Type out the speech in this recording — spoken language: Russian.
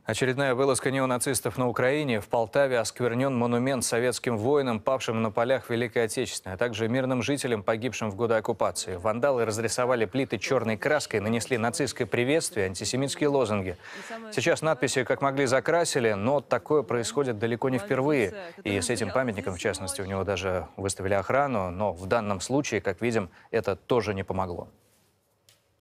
Очередная вылазка неонацистов на Украине. В Полтаве осквернен монумент советским воинам, павшим на полях Великой Отечественной, а также мирным жителям, погибшим в годы оккупации. Вандалы разрисовали плиты черной краской, нанесли нацистское приветствие, антисемитские лозунги. Сейчас надписи как могли закрасили, но такое происходит далеко не впервые. И с этим памятником, в частности, у него даже выставили охрану, но в данном случае, как видим, это тоже не помогло.